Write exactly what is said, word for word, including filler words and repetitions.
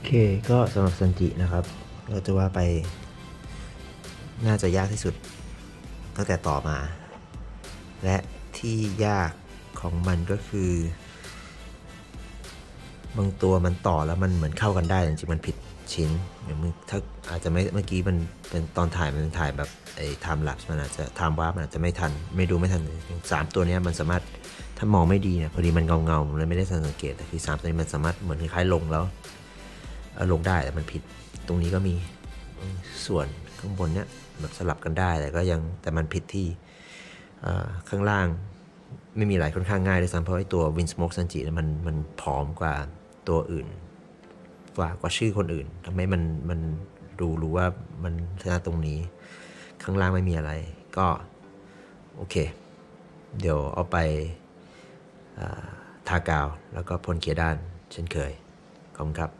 เคก็สำหรับซันจินะครับเราจะว่าไปน่าจะยากที่สุดตั้งแต่ต่อมาและที่ยากของมันก็คือบางตัวมันต่อแล้วมันเหมือนเข้ากันได้จริงๆมันผิดชิ้นอย่างถ้าอาจจะไม่เมื่อกี้มันเป็นตอนถ่ายมันถ่ายแบบไอ้ไทม์แลปส์มันอาจจะไทม์วาร์ปมันอาจจะไม่ทันไม่ดูไม่ทันสามตัวนี้มันสามารถถ้ามองไม่ดีเนี่ยพอดีมันเงาเงาเลยไม่ได้สังเกตแต่คือสามตัวนี้มันสามารถเหมือนคล้ายๆลงแล้วลงได้แต่มันผิดตรงนี้ก็มีส่วนข้างบนเนี้ยแบบสลับกันได้แต่ก็ยังแต่มันผิดที่ข้างล่างไม่มีไหลค่อนข้างง่ายด้วยซ้ำเพราะไอ้ตัววินสโมกซันจิมันมันผอมกว่าตัวอื่นกว่ากว่าชื่อคนอื่นทำให้มันมันดูรู้ว่ามันชนะตรงนี้ข้างล่างไม่มีอะไรก็โอเคเดี๋ยวเอาไปทากาวแล้วก็พ่นเกียร์ด้านเช่นเคยขอบคุณครับ